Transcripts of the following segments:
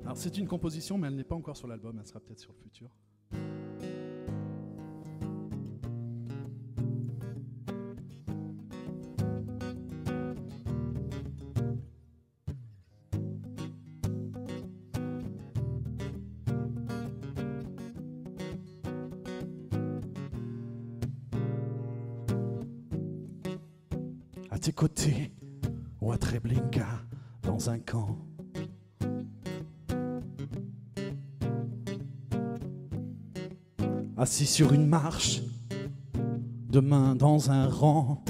Alors c'est une composition, mais elle n'est pas encore sur l'album, elle sera peut-être sur le futur. À tes côtés, ou à Treblinka, dans un camp. Assis sur une marche, demain dans un rang.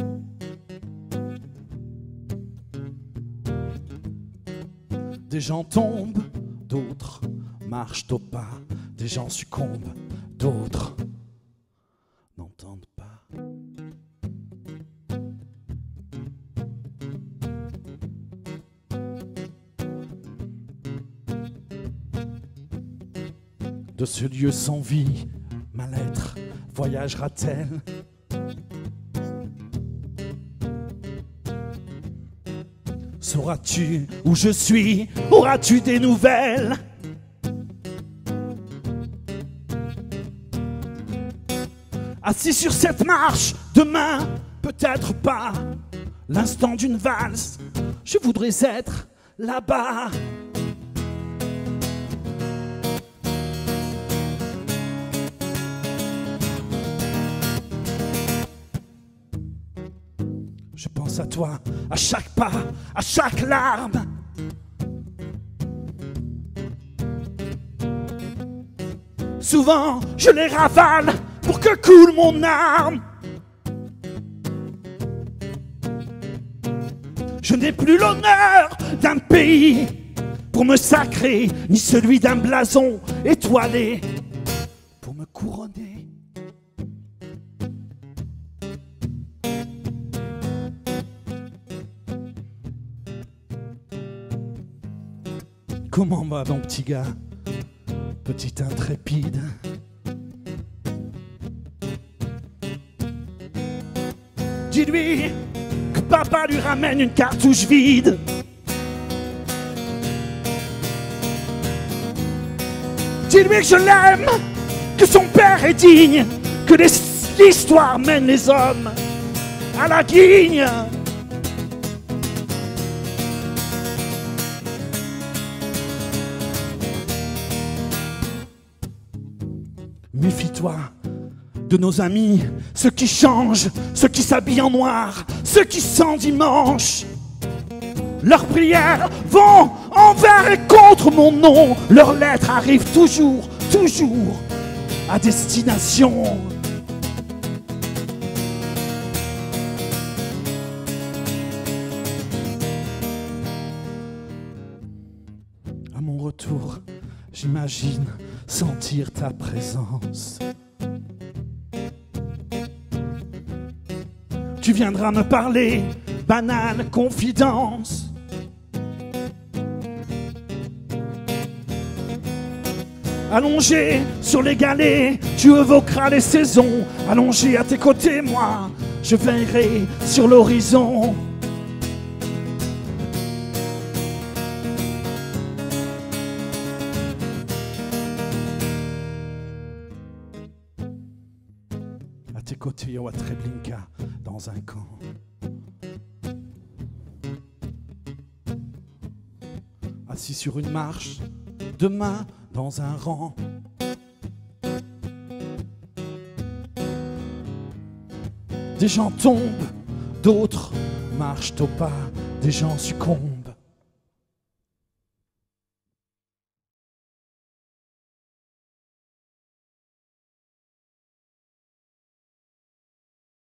Des gens tombent, d'autres marchent au pas. Des gens succombent, d'autres n'entendent pas. De ce lieu sans vie, ma lettre voyagera-t-elle? Sauras-tu où je suis? Auras-tu des nouvelles? Assis sur cette marche, demain, peut-être pas. L'instant d'une valse, je voudrais être là-bas. Je pense à toi, à chaque pas, à chaque larme. Souvent, je les ravale pour que coule mon âme. Je n'ai plus l'honneur d'un pays pour me sacrer, ni celui d'un blason étoilé pour me couronner. Comment va mon petit gars, petit intrépide? Dis-lui que papa lui ramène une cartouche vide. Dis-lui que je l'aime, que son père est digne, que l'histoire mène les hommes à la guigne. Méfie-toi de nos amis, ceux qui changent, ceux qui s'habillent en noir, ceux qui s'endimanchent. Leurs prières vont envers et contre mon nom. Leurs lettres arrivent toujours, toujours à destination. À mon retour, j'imagine sentir ta présence. Tu viendras me parler, banale confidence. Allongé sur les galets, tu évoqueras les saisons. Allongé à tes côtés, moi, je veillerai sur l'horizon. À tes côtés, ou à Treblinka, dans un camp. Assis sur une marche, demain dans un rang. Des gens tombent, d'autres marchent au pas. Des gens succombent,